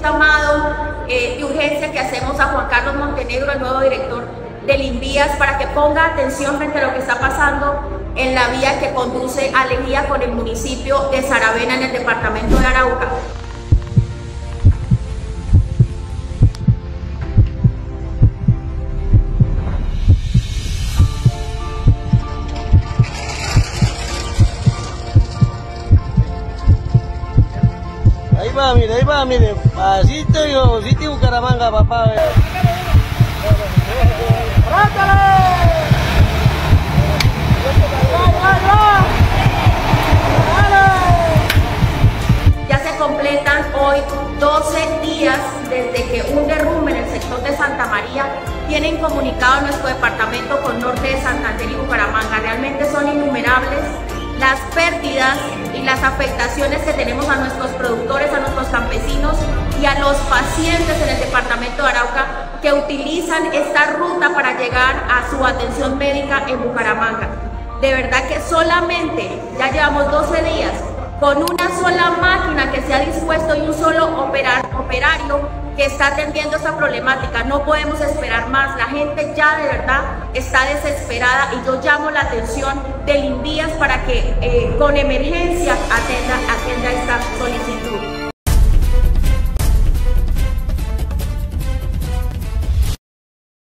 llamado de urgencia que hacemos a Juan Carlos Montenegro, el nuevo director del INVÍAS, para que ponga atención frente a lo que está pasando en la vía que conduce a Lejía con el municipio de Saravena en el departamento de Arauca. Ahí va, mire, pasito y osito Bucaramanga, papá. Ya se completan hoy 12 días desde que un derrumbe en el sector de Santa María tiene incomunicado nuestro departamento con Norte de Santander y Bucaramanga. Realmente son innumerables las pérdidas y las afectaciones que tenemos a nuestros productores, a nuestros campesinos y a los pacientes en el departamento de Arauca que utilizan esta ruta para llegar a su atención médica en Bucaramanga. De verdad que solamente ya llevamos 12 días con una sola máquina que se ha dispuesto y un solo operario que está atendiendo esta problemática. No podemos esperar más, la gente ya de verdad está desesperada y yo llamo la atención del INVÍAS para que con emergencia atienda esta solicitud.